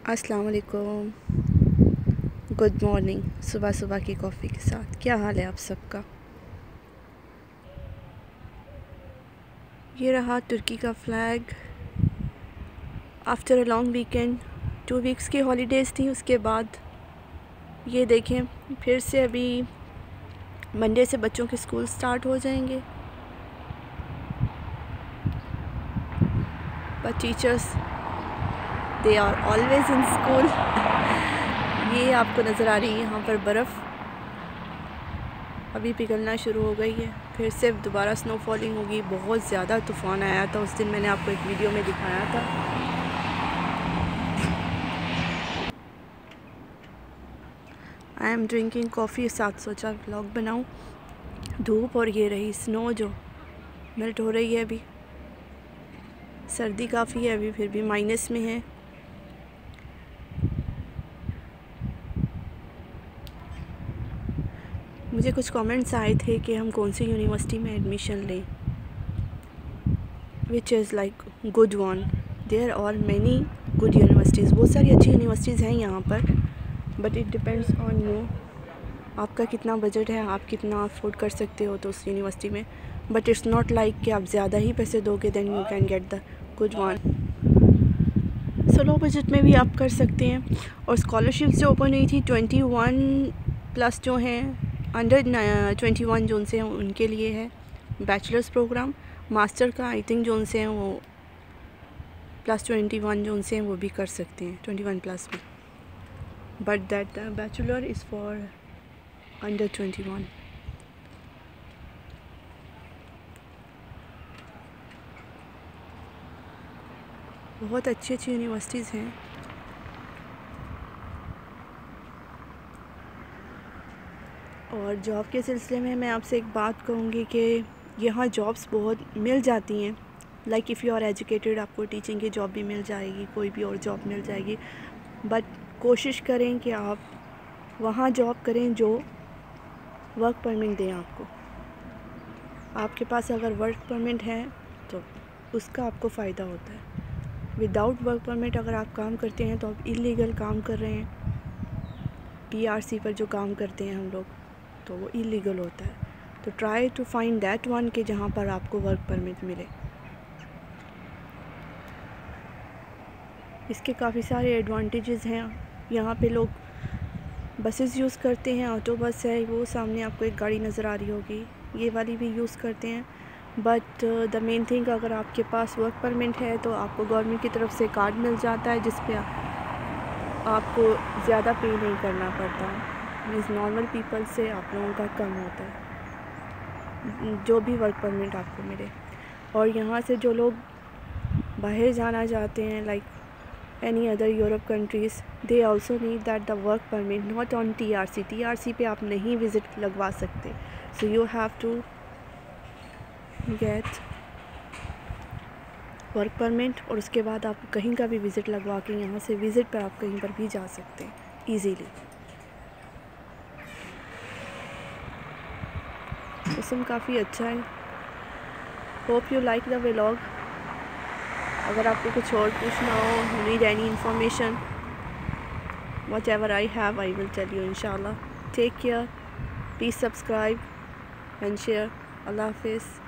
अस्सलाम वालेकुम, good morning. सुबह सुबह की कॉफ़ी के साथ क्या हाल है आप सबका। ये रहा तुर्की का flag. After a long weekend, 2 weeks की हॉलीडेज़ थी। उसके बाद ये देखें फिर से अभी मंडे से बच्चों के स्कूल स्टार्ट हो जाएंगे। But teachers they are always in school. ये आपको नज़र आ रही है यहाँ पर बर्फ़ अभी पिघलना शुरू हो गई है। फिर से दोबारा स्नो फॉलिंग होगी। बहुत ज़्यादा तूफ़ान आया था उस दिन, मैंने आपको एक वीडियो में दिखाया था। आई एम ड्रिंकिंग कॉफ़ी, साथ सोचा व्लॉग बनाऊं। धूप और ये रही स्नो जो मेल्ट हो रही है। अभी सर्दी काफ़ी है, अभी फिर भी माइनस में है। मुझे कुछ कमेंट्स आए थे कि हम कौन सी यूनिवर्सिटी में एडमिशन लें, which is like good one. There are many good universities, बहुत सारी अच्छी यूनिवर्सिटीज़ हैं यहाँ पर। But it depends on you, आपका कितना बजट है, आप कितना अफोर्ड कर सकते हो तो उस यूनिवर्सिटी में। बट इट्स नॉट लाइक कि आप ज़्यादा ही पैसे दोगे then you can get the good one. So low budget में भी आप कर सकते हैं। और स्कॉलरशिप्स जो ओपन हुई थी 21+ जो हैं, अंडर 21 जोन से हैं उनके लिए है बैचलर्स प्रोग्राम। मास्टर का आई थिंक जोन से हैं वो +21 जोन से हैं, वो भी कर सकते हैं 21+ में। But that bachelor is for under 21। बहुत अच्छी अच्छी यूनिवर्सिटीज़ हैं। और जॉब के सिलसिले में मैं आपसे एक बात कहूँगी कि यहाँ जॉब्स बहुत मिल जाती हैं। Like if you are educated, आपको टीचिंग की जॉब भी मिल जाएगी, कोई भी और जॉब मिल जाएगी। बट कोशिश करें कि आप वहाँ जॉब करें जो वर्क परमिट दें आपको। आपके पास अगर वर्क परमिट है तो उसका आपको फ़ायदा होता है। विदाउट वर्क परमिट अगर आप काम करते हैं तो आप इलीगल काम कर रहे हैं। पीआरसी पर जो काम करते हैं हम लोग, तो वो इलीगल होता है। तो try to find that one कि जहाँ पर आपको वर्क परमिट मिले। इसके काफ़ी सारे एडवांटेजेस हैं। यहाँ पे लोग बसेस यूज़ करते हैं, ऑटो बस है, वो सामने आपको एक गाड़ी नज़र आ रही होगी, ये वाली भी यूज़ करते हैं। बट द मेन थिंग, अगर आपके पास वर्क परमिट है तो आपको गवर्नमेंट की तरफ से कार्ड मिल जाता है जिस पे आपको ज़्यादा पे नहीं करना पड़ता है। मीन्स नॉर्मल पीपल से आप लोगों का कम होता है जो भी वर्क परमिट आपको मिले। और यहाँ से जो लोग बाहर जाना चाहते हैं, like any other Europe countries, they also need that the work permit, not on TRC. TRC पे आप नहीं विज़िट लगवा सकते। So you have to get work permit, और उसके बाद आप कहीं का भी विज़िट लगवा के यहाँ से विज़िट पर आप कहीं पर भी जा सकते हैं ईज़िली। मौसम काफ़ी अच्छा है। Hope you like the vlog. अगर आपको कुछ और पूछना हो, need any information, whatever I have, I will tell you inshallah. Take care. Please subscribe and share. Allah Hafiz.